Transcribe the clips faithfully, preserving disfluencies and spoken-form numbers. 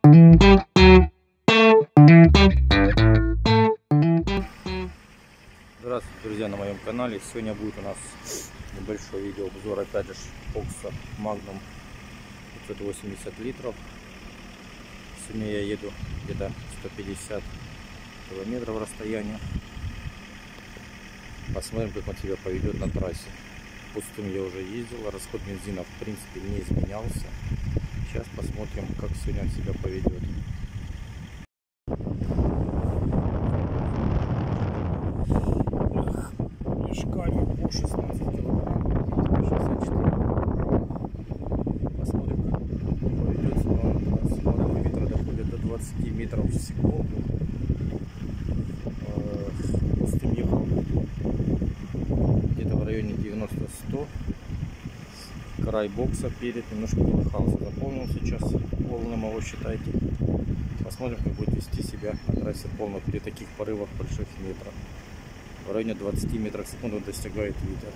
Здравствуйте, друзья, на моем канале. Сегодня будет у нас небольшой видеообзор, опять же, бокса Magnum пятьсот восемьдесят литров. Сегодня я еду где-то сто пятьдесят километров расстояния. Посмотрим, как он себя поведет на трассе. Пустым я уже ездил, расход бензина в принципе не изменялся. Сейчас посмотрим, как сегодня он себя поведет. Шкалю по шестнадцать килограмм, шестьдесят четыре. Посмотрим, как поведется на трассе. Порывы ветра доходят до двадцати метров в секунду. Пустым ехал где-то в районе девяноста-ста. Край бокса перед немножко колыхался, заполнил сейчас полным его, считайте. Посмотрим, как будет вести себя на трассе полно при таких порывах больших ветра. В районе двадцати метров в секунду достигает ветер.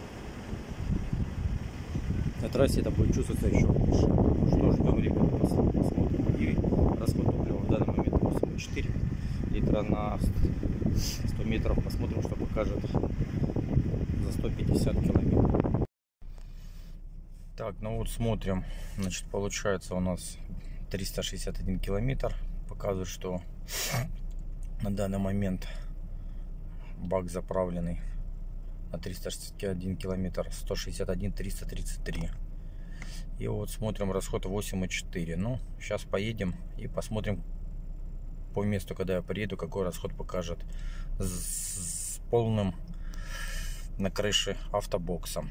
На трассе это будет чувствоваться еще больше. Что ждем, ребят, посмотрим. И расход топлива в данный момент восемь целых четыре литра на сто метров. Посмотрим, что покажет за сто пятьдесят километров. Так, ну вот смотрим. Значит, получается у нас триста шестьдесят один километр. Показывает, что на данный момент бак заправленный на триста шестьдесят один километр, сто шестьдесят один триста тридцать три. И вот смотрим расход восемь целых четыре. Ну, сейчас поедем и посмотрим по месту, когда я приеду, какой расход покажет с, с полным на крыше автобокса.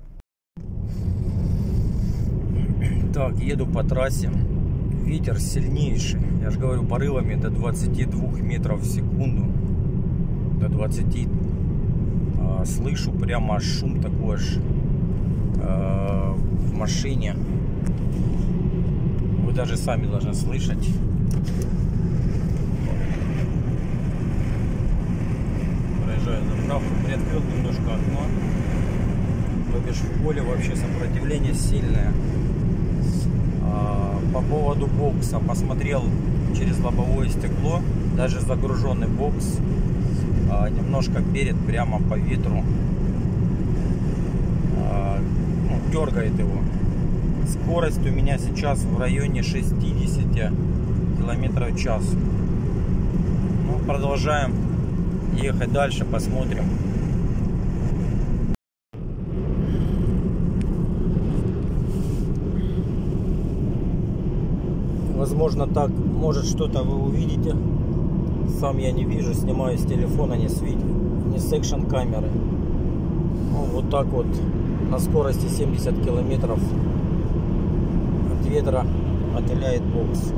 Так, еду по трассе. Ветер сильнейший. Я же говорю, порывами до двадцати двух метров в секунду. До двадцати. А, слышу прямо шум такой аж а, в машине. Вы даже сами должны слышать. Проезжаю заправку, приоткрыл немножко окно. То бишь в поле вообще сопротивление сильное. А, по поводу бокса посмотрел через лобовое стекло. Даже загруженный бокс а, немножко перед прямо по ветру а, ну, дергает его. Скорость у меня сейчас в районе шестидесяти километров в час. Ну, продолжаем ехать дальше, посмотрим. Возможно, так, может, что-то вы увидите. Сам я не вижу, снимаю с телефона, не с видео, не с экшн камеры. Ну, вот так вот на скорости семьдесят километров от ветра отеляет бокс.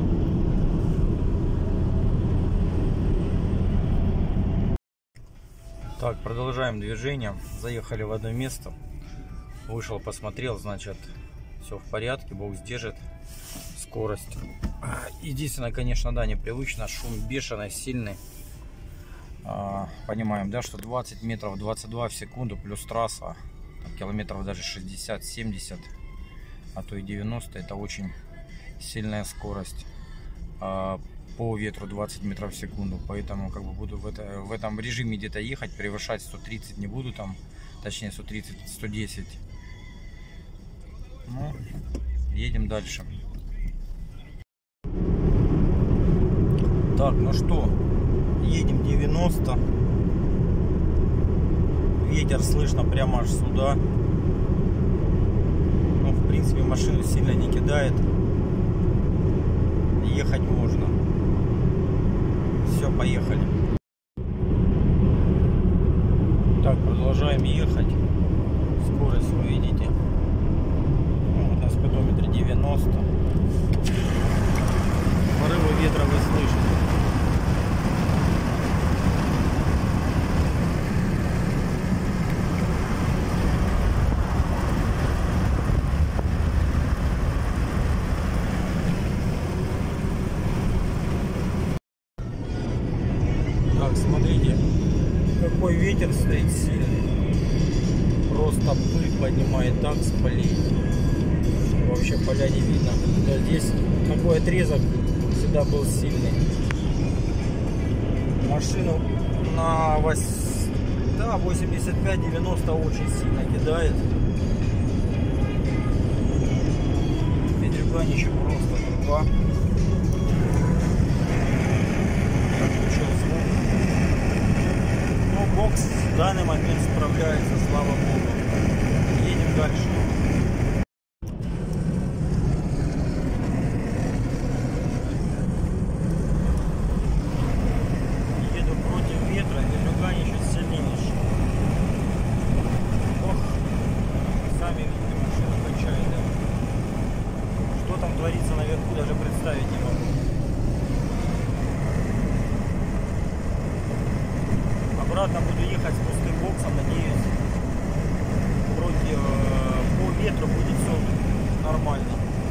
Так, продолжаем движение. Заехали в одно место. Вышел, посмотрел, значит, все в порядке, бокс держит скорость. Единственное, конечно, да, непривычно, шум бешеный, сильный. А, понимаем, да, что двадцать метров, двадцать два в секунду плюс трасса, километров даже шестьдесят-семьдесят, а то и девяносто, это очень сильная скорость. А, по ветру двадцать метров в секунду, поэтому как бы буду в, это, в этом режиме где-то ехать, превышать сто тридцать не буду там, точнее сто тридцать — сто десять. Ну, едем дальше. Так, ну что, едем девяносто. Ветер слышно прямо аж сюда. Ну, в принципе, машину сильно не кидает. Ехать можно. Все, поехали. Так, продолжаем ехать. Скорость вы видите. Ну, на спидометре девяносто. Порывы ветра вы слышите. Так, смотрите, какой ветер стоит сильный. Просто пыль поднимает так с полей. вообще поля не видно. Да, здесь такой отрезок всегда был сильный. Машину на да, восемьдесят пять девяносто очень сильно кидает. Ведрюганище просто труба. Отключил звук. Но бокс в данный момент справляется, слава богу. Едем дальше. Еду против ветра, ведрюганище сильнейшее. Ох, сами видите, машину качает. Да? Что там творится наверху, даже представить не могу. Обратно буду ехать с пустым боксом, надеюсь. Против, по ветру будет все нормально.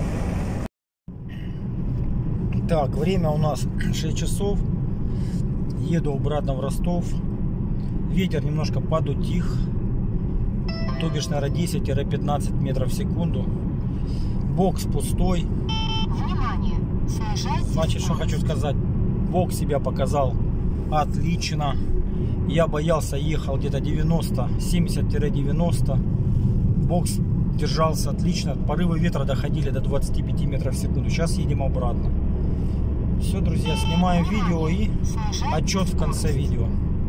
Так, время у нас шесть часов. Еду обратно в Ростов. Ветер немножко подутих. То бишь, наверное, десять-пятнадцать метров в секунду. Бокс пустой. Внимание! Значит, что хочу сказать. Бокс себя показал отлично. Я боялся, ехал где-то девяносто, семьдесят-девяносто. Бокс держался отлично. Порывы ветра доходили до двадцати пяти метров в секунду. Сейчас едем обратно. Все, друзья, снимаем видео и отчет в конце видео.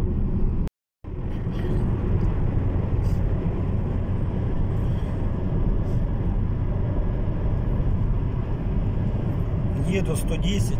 Еду сто десять.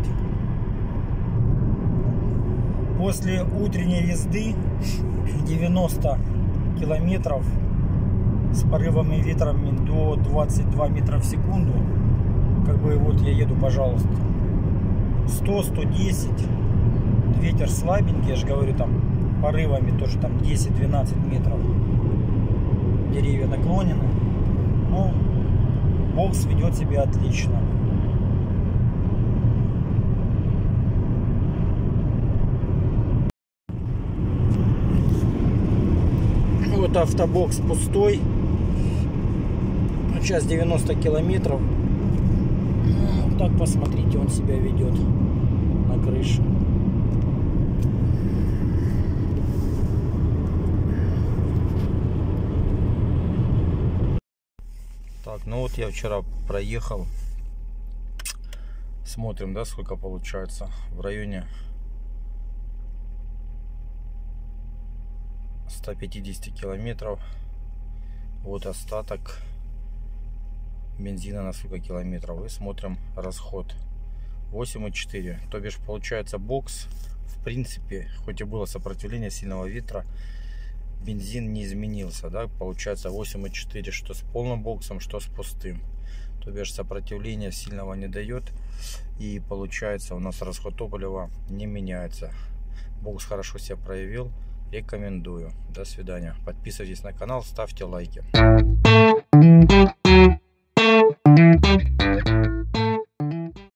После утренней езды девяносто километров с порывами ветрами до двадцати двух метров в секунду. Как бы вот я еду, пожалуйста. сто — сто десять. Ветер слабенький, я же говорю, там порывами тоже там десять-двенадцать метров. Деревья наклонены. Ну, бокс ведет себя отлично. Вот автобокс пустой. Сейчас девяносто километров. Вот так посмотрите, он себя ведет на крыше. Так, ну вот я вчера проехал. Смотрим, да, сколько получается. В районе ста пятидесяти километров. Вот остаток бензина на сколько километров. И смотрим расход восемь и четыре. То бишь получается бокс, в принципе, хоть и было сопротивление сильного ветра, бензин не изменился, да, получается восемь и четыре, что с полным боксом, что с пустым. То бишь сопротивления сильного не дает, и получается у нас расход топлива не меняется. Бокс хорошо себя проявил, рекомендую. До свидания. Подписывайтесь на канал, ставьте лайки.